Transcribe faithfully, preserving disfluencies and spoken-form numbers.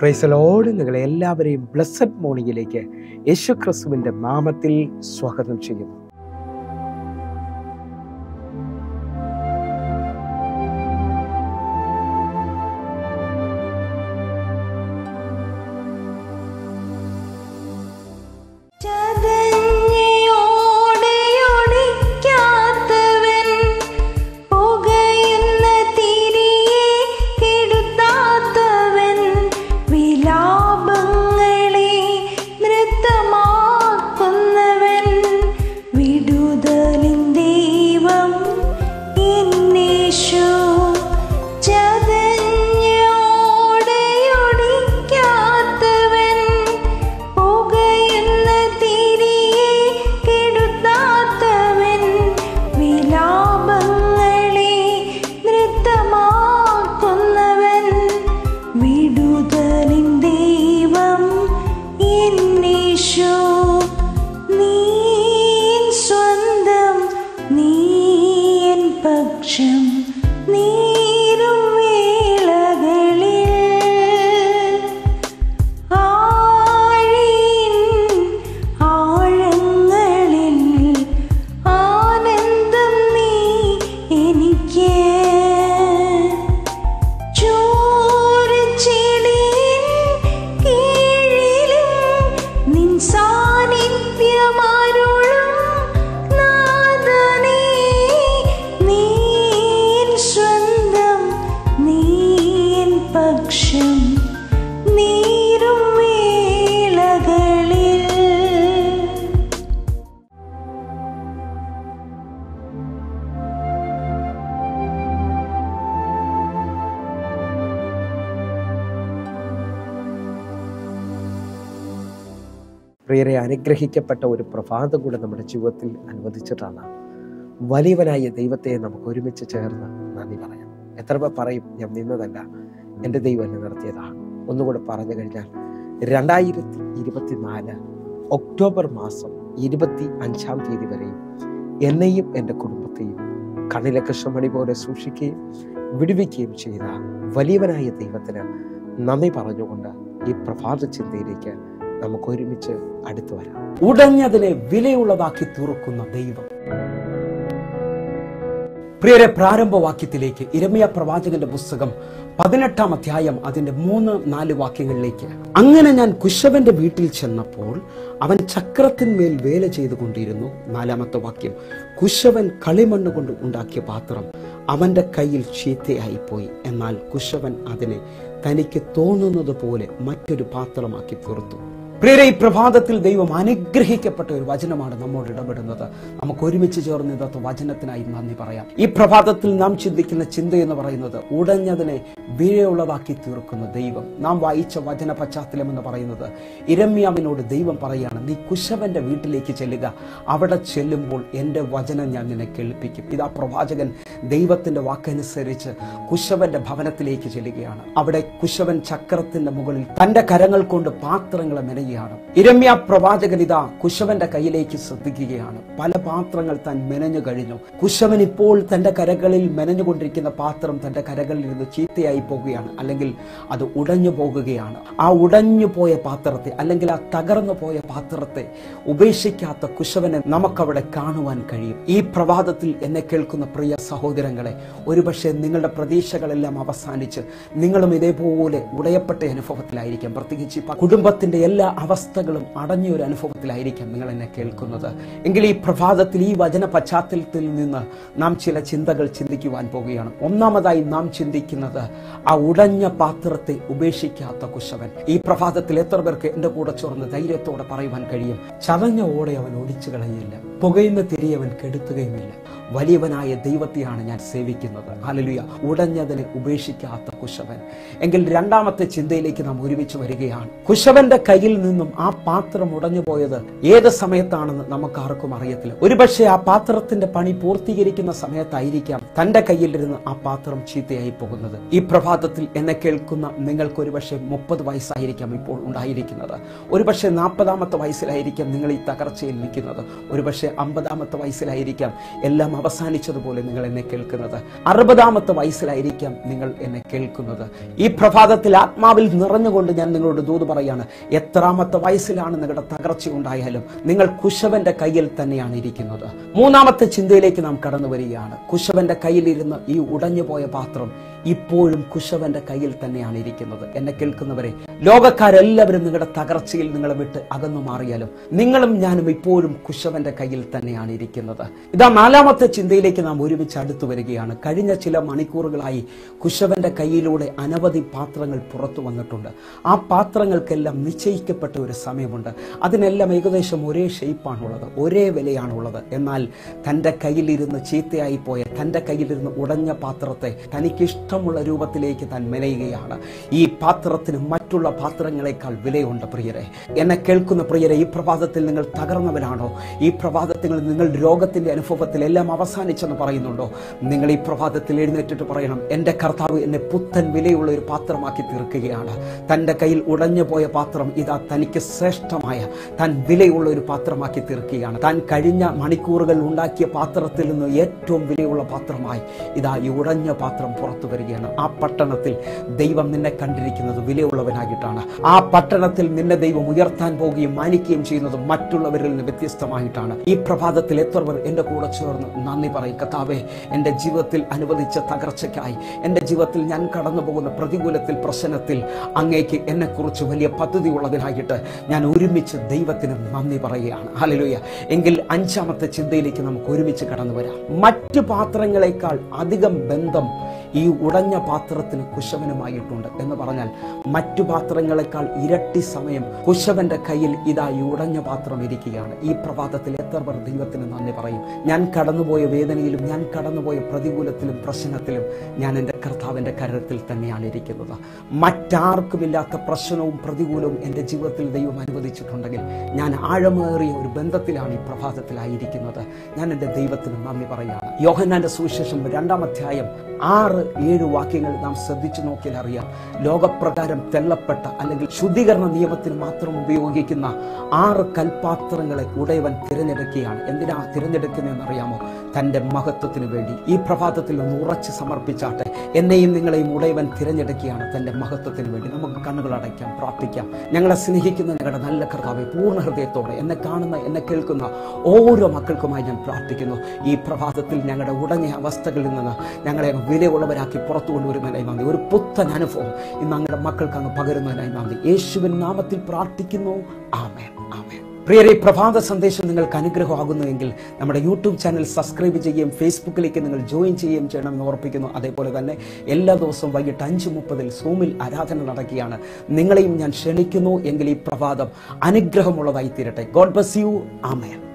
Praise the Lord. നിങ്ങളെ എല്ലാവരെയും blessed മോർണിംഗിലേക്ക് യേശു ക്രിസ്തുവിൻ്റെ നാമത്തിൽ സ്വാഗതം ചെയ്യുന്നു. പ്രിയരെ, അനുഗ്രഹിക്കപ്പെട്ട ഒരു പ്രഭാതം കൂടെ നമ്മുടെ ജീവിതത്തിൽ അനുവദിച്ചിട്ടാണ്. വലിയവനായ ദൈവത്തെ നമുക്ക് ഒരുമിച്ച് ചേർന്ന് നന്ദി പറയാം. എത്ര പേർ പറയും, ഞാൻ നിന്നതല്ല, എൻ്റെ ദൈവം എന്നെ നടത്തിയതാണ്. ഒന്നുകൂടെ പറഞ്ഞു കഴിഞ്ഞാൽ രണ്ടായിരത്തി ഇരുപത്തി നാല് ഒക്ടോബർ മാസം ഇരുപത്തി അഞ്ചാം തീയതി വരെയും എന്നെയും എൻ്റെ കുടുംബത്തെയും കണ്ണിലെ കൃഷ്ണമണി പോലെ സൂക്ഷിക്കുകയും വിടുവിക്കുകയും ചെയ്ത വലിയവനായ ദൈവത്തിന് നന്ദി പറഞ്ഞുകൊണ്ട് ഈ പ്രഭാത ചിന്തയിലേക്ക് നമുക്ക് ഒരുമിച്ച് അടുത്തു വരാം. ഉടഞ്ഞതിനെ വിലയുള്ളതാക്കി തീർക്കുന്ന ദൈവം. പ്രിയരെ, പ്രാരംഭവാക്യത്തിലേക്ക് ഇരമ്യാ പ്രവാചകന്റെ പുസ്തകം പതിനെട്ടാം അധ്യായം അതിന്റെ മൂന്ന് നാല് വാക്യങ്ങളിലേക്ക്. അങ്ങനെ ഞാൻ കുശവന്റെ വീട്ടിൽ ചെന്നപ്പോൾ അവൻ ചക്രത്തിന്മേൽ വേല ചെയ്തുകൊണ്ടിരുന്നു. നാലാമത്തെ വാക്യം, കുശവൻ കളിമണ്ണ് കൊണ്ട് ഉണ്ടാക്കിയ പാത്രം അവന്റെ കയ്യിൽ ചീത്തയായിപ്പോയി. എന്നാൽ കുശവൻ അതിനെ തനിക്ക് തോന്നുന്നത് പോലെ മറ്റൊരു പാത്രമാക്കി തീർത്തു. പ്രിയരെ, ഈ പ്രഭാതത്തിൽ ദൈവം അനുഗ്രഹിക്കപ്പെട്ട ഒരു വചനമാണ് നമ്മോട് ഇടപെടുന്നത്. നമുക്ക് ഒരുമിച്ച് ചേർന്ന് ഇന്നത്തെ വചനത്തിനായി നന്ദി പറയാം. ഈ പ്രഭാതത്തിൽ നാം ചിന്തിക്കുന്ന ചിന്ത എന്ന് പറയുന്നത് ഉടഞ്ഞതിനെ വിലയുള്ളതാക്കി തീർക്കുന്ന ദൈവം. നാം വായിച്ച വചന പശ്ചാത്തലം എന്ന് പറയുന്നത് ഇരമ്യാവിനോട് ദൈവം പറയാണ്, നീ കുശവന്റെ വീട്ടിലേക്ക് ചെല്ലുക, അവിടെ ചെല്ലുമ്പോൾ എൻ്റെ വചനം ഞാൻ നിന്നെ കേൾപ്പിക്കും. ഇതാ പ്രവാചകൻ ദൈവത്തിന്റെ വാക്കനുസരിച്ച് കുശവന്റെ ഭവനത്തിലേക്ക് ചെല്ലുകയാണ്. അവിടെ കുശവൻ ചക്രത്തിന്റെ മുകളിൽ തന്റെ കരങ്ങൾ കൊണ്ട് പാത്രങ്ങളെ മെനയുകയാണ്. ഇരമ്യാ പ്രവാചകൻ ഇതാ കുശവന്റെ കയ്യിലേക്ക് ശ്രദ്ധിക്കുകയാണ്. പല പാത്രങ്ങൾ താൻ മെനഞ്ഞു കഴിഞ്ഞു. കുശവൻ ഇപ്പോൾ തന്റെ കരകളിൽ മെനഞ്ഞുകൊണ്ടിരിക്കുന്ന പാത്രം തന്റെ കരകളിൽ നിന്ന് ചീത്തയായി പോകുകയാണ്, അല്ലെങ്കിൽ അത് ഉടഞ്ഞു പോകുകയാണ്. ആ ഉടഞ്ഞു പോയ പാത്രത്തെ, അല്ലെങ്കിൽ ആ തകർന്നു പോയ പാത്രത്തെ ഉപേക്ഷിക്കാത്ത കുശവനെ നമുക്കവിടെ കാണുവാൻ കഴിയും. ഈ പ്രഭാതത്തിൽ എന്നെ കേൾക്കുന്ന പ്രിയ സഹോദരങ്ങളെ, ഒരുപക്ഷെ നിങ്ങളുടെ പ്രതീക്ഷകളെല്ലാം അവസാനിച്ച് നിങ്ങളും ഇതേപോലെ ഉടയപ്പെട്ട അനുഭവത്തിലായിരിക്കാം. പ്രത്യേകിച്ച് കുടുംബത്തിന്റെ എല്ലാ അവസ്ഥകളും അടഞ്ഞ ഒരു അനുഭവത്തിലായിരിക്കാം നിങ്ങൾ എന്നെ കേൾക്കുന്നത്. എങ്കിൽ ഈ പ്രഭാതത്തിൽ ഈ വചന പശ്ചാത്തലത്തിൽ നിന്ന് നാം ചില ചിന്തകൾ ചിന്തിക്കുവാൻ പോവുകയാണ്. ഒന്നാമതായി നാം ചിന്തിക്കുന്നത് ആ ഉടഞ്ഞ പാത്രത്തെ ഉപേക്ഷിക്കാത്ത കുശവൻ. ഈ പ്രഭാതത്തിൽ എത്ര പേർക്ക് എന്റെ കൂടെ ചേർന്ന് ധൈര്യത്തോടെ പറയുവാൻ കഴിയും, ചതഞ്ഞ ഓടെ അവൻ ഒടിച്ചു കളയില്ല, പുകയുന്ന തിരി അവൻ കെടുത്തുകയുമില്ല. വലിയവനായ ദൈവത്തെയാണ് ഞാൻ സേവിക്കുന്നത്. ഹല്ലേലൂയ. ഉടഞ്ഞതിനെ ഉപേക്ഷിക്കാത്ത കുശവൻ. എങ്കിൽ രണ്ടാമത്തെ ചിന്തയിലേക്ക് നാം ഒരുമിച്ച് വരികയാണ്. കുശവന്റെ കയ്യിൽ നിന്നും ആ പാത്രം ഉടഞ്ഞു പോയത് ഏത് സമയത്താണെന്ന് നമുക്ക് ആർക്കും അറിയത്തില്ല. ഒരുപക്ഷെ ആ പാത്രത്തിന്റെ പണി പൂർത്തീകരിക്കുന്ന സമയത്തായിരിക്കാം തന്റെ കയ്യിലിരുന്ന് ആ പാത്രം ചീത്തയായി പോകുന്നത്. ഈ പ്രഭാതത്തിൽ എന്നെ കേൾക്കുന്ന നിങ്ങൾക്ക് ഒരുപക്ഷെ മുപ്പത് വയസ്സായിരിക്കാം ഇപ്പോൾ ഉണ്ടായിരിക്കുന്നത്. ഒരുപക്ഷെ നാൽപ്പതാമത്തെ വയസ്സിലായിരിക്കാം നിങ്ങൾ ഈ തകർച്ചയിൽ നിൽക്കുന്നത്. ഒരുപക്ഷെ അമ്പതാമത്തെ വയസ്സിലായിരിക്കാം എല്ലാം അവസാനിച്ചതുപോലെ നിങ്ങൾ എന്നെ കേൾക്കുന്നത്. അറുപതാമത്തെ വയസ്സിലായിരിക്കാം നിങ്ങൾ എന്നെ കേൾക്കുന്നത്. ഈ പ്രഭാതത്തിൽ ആത്മാവിൽ നിറഞ്ഞുകൊണ്ട് ഞാൻ നിങ്ങളോട് ദൂത് പറയാണ്, എത്രാമത്തെ വയസ്സിലാണ് നിങ്ങളുടെ തകർച്ച ഉണ്ടായാലും നിങ്ങൾ കുശവന്റെ കയ്യിൽ തന്നെയാണ് ഇരിക്കുന്നത്. മൂന്നാമത്തെ ചിന്തയിലേക്ക് നാം കടന്നു വരികയാണ്. കുശവന്റെ കയ്യിലിരുന്ന് ഈ ഉടഞ്ഞു പോയ പാത്രം ഇപ്പോഴും കുശവന്റെ കയ്യിൽ തന്നെയാണ് ഇരിക്കുന്നത്. എന്നെ കേൾക്കുന്നവരെ, ലോകക്കാരെല്ലാവരും നിങ്ങളുടെ തകർച്ചയിൽ നിങ്ങളെ വിട്ട് അകന്നു മാറിയാലും നിങ്ങളും ഞാനും ഇപ്പോഴും കുശവന്റെ കയ്യിൽ തന്നെയാണ് ഇരിക്കുന്നത്. ഇതാ നാലാമത്തെ ചിന്തയിലേക്ക് നാം ഒരുമിച്ച് അടുത്തു വരികയാണ്. കഴിഞ്ഞ ചില മണിക്കൂറുകളായി കുശവന്റെ കയ്യിലൂടെ അനവധി പാത്രങ്ങൾ പുറത്തു വന്നിട്ടുണ്ട്. ആ പാത്രങ്ങൾക്കെല്ലാം നിശ്ചയിക്കപ്പെട്ട ഒരു സമയമുണ്ട്. അതിനെല്ലാം ഏകദേശം ഒരേ ഷേപ്പാണുള്ളത്, ഒരേ വിലയാണുള്ളത്. എന്നാൽ തൻ്റെ കയ്യിലിരുന്ന് ചീത്തയായി പോയ, തൻ്റെ കയ്യിലിരുന്ന് ഉടഞ്ഞ പാത്രത്തെ തനിക്ക് ഇഷ്ടമുള്ള രൂപത്തിലേക്ക് താൻ മെനയുകയാണ്. ഈ പാത്രത്തിന് മറ്റുള്ള പാത്രങ്ങളെക്കാൾ വിലയുണ്ട്. പ്രിയരെ, എന്നെ കേൾക്കുന്ന പ്രിയരെ, ഈ പ്രഭാതത്തിൽ നിങ്ങൾ തകർന്നവരാണോ? ഈ പ്രഭാതത്തിൽ നിങ്ങൾ രോഗത്തിന്റെ അനുഭവത്തിൽ എല്ലാം അവസാനിച്ചെന്ന് പറയുന്നുണ്ടോ? നിങ്ങൾ ഈ പ്രഭാതത്തിൽ എഴുന്നേറ്റിട്ട് പറയണം, എൻ്റെ കർത്താവ് എന്നെ പുത്തൻ വിലയുള്ള ഒരു പാത്രമാക്കി തീർക്കുകയാണ്. തൻ്റെ കയ്യിൽ ഉടഞ്ഞു പോയ പാത്രം ഇതാ തനിക്ക് ശ്രേഷ്ഠമായ, താൻ വിലയുള്ള ഒരു പാത്രമാക്കി തീർക്കുകയാണ്. താൻ കഴിഞ്ഞ മണിക്കൂറുകൾ ഉണ്ടാക്കിയ പാത്രത്തിൽ നിന്ന് ഏറ്റവും വിലയുള്ള പാത്രമായി ഇതാ ഈ ഉടഞ്ഞ പാത്രം പുറത്തു വരികയാണ്. ആ പട്ടണത്തിൽ ദൈവം നിന്നെ കണ്ടിരിക്കുന്നത് വിലയുള്ളവനായിട്ടാണ്. ആ പട്ടണത്തിൽ നിന്നെ ദൈവം ഉയർത്താൻ പോവുകയും മാനിക്കുകയും ചെയ്യുന്നത് മറ്റുള്ളവരിൽ നിന്ന് വ്യത്യസ്തമായിട്ടാണ്. ഈ പ്രഭാതത്തിൽ എത്ര പേർ എൻ്റെ കൂടെ ചേർന്ന് നന്ദി പറയും, കർത്താവേ, എൻ്റെ ജീവിതത്തിൽ അനുവദിച്ച തകർച്ചയ്ക്കായി, എൻ്റെ ജീവിതത്തിൽ ഞാൻ കടന്നു പോകുന്ന പ്രതികൂലത്തിൽ, പ്രശ്നത്തിൽ അങ്ങേക്ക് എന്നെക്കുറിച്ച് വലിയ പദ്ധതി ഉള്ളതിനായിട്ട് ഞാൻ ഒരുമിച്ച് ദൈവത്തിന് നന്ദി പറയുകയാണ്. ഹല്ലേലൂയ. എങ്കിൽ അഞ്ചാമത്തെ ചിന്തയിലേക്ക് നമുക്ക് ഒരുമിച്ച് കടന്നു വരാം. മറ്റ് പാത്രങ്ങളെക്കാൾ അധികം ബന്ധം ഈ ഉടഞ്ഞ പാത്രത്തിന് കുശവനുമായിട്ടുണ്ട് എന്ന് പറഞ്ഞാൽ, മറ്റു പാത്രങ്ങളെക്കാൾ ഇരട്ടി സമയം കുശവന്റെ കയ്യിൽ ഇതാ ഈ ഉടഞ്ഞ പാത്രം ഇരിക്കുകയാണ്. ഈ പ്രഭാതത്തിൽ എത്ര പേർ ദൈവത്തിന് നന്ദി പറയും? ഞാൻ കടന്നുപോയ വേദനയിലും, ഞാൻ കടന്നുപോയ പ്രതികൂലത്തിലും, പ്രശ്നത്തിലും ഞാൻ എൻ്റെ കർത്താവിൻ്റെ കരത്തിൽ തന്നെയാണ് ഇരിക്കുന്നത്. മറ്റാർക്കുമില്ലാത്ത പ്രശ്നവും പ്രതികൂലവും എൻ്റെ ജീവിതത്തിൽ ദൈവം അനുവദിച്ചിട്ടുണ്ടെങ്കിൽ ഞാൻ ആഴമേറിയ ഒരു ബന്ധത്തിലാണ് ഈ പ്രഭാതത്തിലായിരിക്കുന്നത്. ഞാൻ എൻ്റെ ദൈവത്തിന് നന്ദി പറയുകയാണ്. യോഹന്നാന്റെ സുവിശേഷം രണ്ടാം അധ്യായം ആറ് ഏഴ് വാക്യങ്ങൾ നാം ശ്രദ്ധിച്ചു നോക്കിയാൽ അറിയാം. ലോകപ്രകാരം തെല്ലപ്പെട്ട അല്ലെങ്കിൽ ശുദ്ധീകരണ നിയമത്തിന് മാത്രം ഉപയോഗിക്കുന്ന ആറ് കൽപാത്രങ്ങളെ ഉടയവൻ തിരഞ്ഞെടുക്കുകയാണ്. എന്തിനാ തിരഞ്ഞെടുക്കുന്നതെന്ന് അറിയാമോ? തൻ്റെ മഹത്വത്തിന് വേണ്ടി. ഈ പ്രഭാതത്തിൽ ഒന്ന് ഉറച്ച് സമർപ്പിച്ചാട്ടെ. എന്നെയും നിങ്ങളെയും ഉടയവൻ തിരഞ്ഞെടുക്കുകയാണ് തൻ്റെ മഹത്വത്തിന് വേണ്ടി. നമുക്ക് കണ്ണുകൾ അടയ്ക്കാം, പ്രാർത്ഥിക്കാം. ഞങ്ങളെ സ്നേഹിക്കുന്ന ഞങ്ങളുടെ നല്ല കർത്താവേ, പൂർണ്ണ ഹൃദയത്തോടെ എന്നെ കാണുന്ന, എന്നെ കേൾക്കുന്ന ഓരോ മക്കൾക്കുമായി ഞാൻ പ്രാർത്ഥിക്കുന്നു. ഈ പ്രഭാതത്തിൽ ഞങ്ങളുടെ ഉടഞ്ഞ അവസ്ഥകളിൽ നിന്ന് ഞങ്ങളെ വിലയുള്ളവരാക്കി പുറത്തു കൊണ്ടുവരുന്നതിനായി നന്ദി. ഒരു പുത്തൻ അനുഭവം ഇന്ന് അങ്ങയുടെ മക്കൾക്ക് അങ്ങ് പകരുന്നതിനായി നന്ദി. യേശുവിൻ നാമത്തിൽ പ്രാർത്ഥിക്കുന്നു. ആമേൻ, ആമേൻ. പ്രിയരെ, പ്രഭാത സന്ദേശം നിങ്ങൾക്ക് അനുഗ്രഹമാകുന്നുവെങ്കിൽ നമ്മുടെ യൂട്യൂബ് ചാനൽ സബ്സ്ക്രൈബ് ചെയ്യുകയും ഫേസ്ബുക്കിലേക്ക് നിങ്ങൾ ജോയിൻ ചെയ്യുകയും ചെയ്യണമെന്ന് ഓർപ്പിക്കുന്നു. അതേപോലെ തന്നെ എല്ലാ ദിവസവും വൈകിട്ട് അഞ്ച് മുപ്പതിൽ സൂമിൽ ആരാധന നടക്കുകയാണ്. നിങ്ങളെയും ഞാൻ ക്ഷണിക്കുന്നു. എങ്കിൽ ഈ പ്രഭാതം അനുഗ്രഹമുള്ളതായി തീരട്ടെ. God bless you. ആമേൻ.